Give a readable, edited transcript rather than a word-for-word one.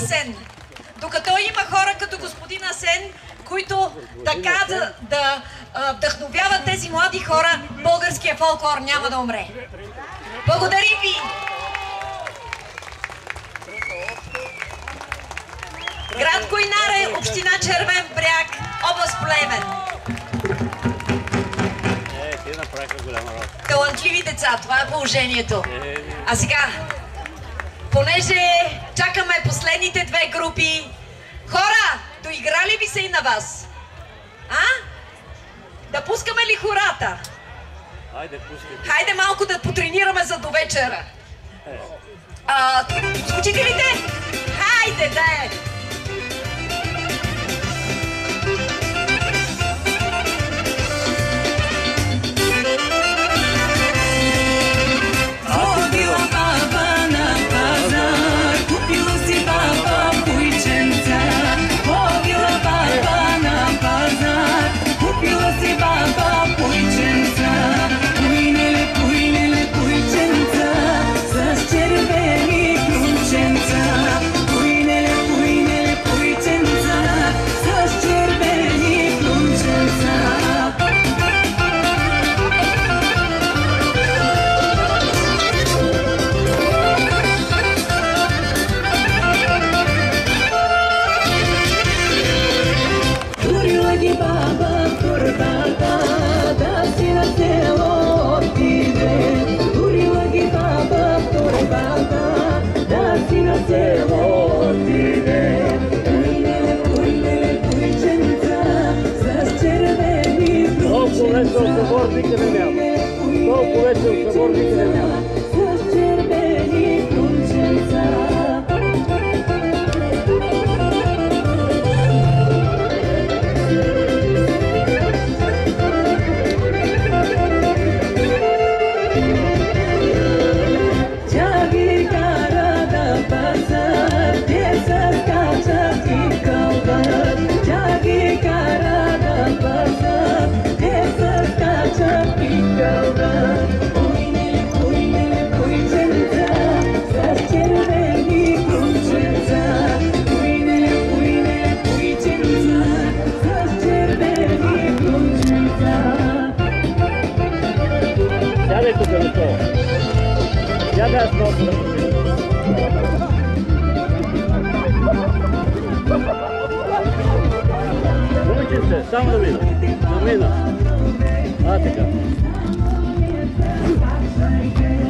Асен. Докато има хора като господин Асен, които така да вдъхновяват тези млади хора, българския фолклор няма да умре. Благодарим ви! Град Койнаре, община Червен бряг, област Плевен. Талантливи деца, това е положението. А сега, понеже чакаме последните две групи, хора, доиграли ви се и на вас? А? Да пускаме ли хората? Хайде малко да потренираме за довечера. Учителите? Хайде, да е! Само да мина. А, така.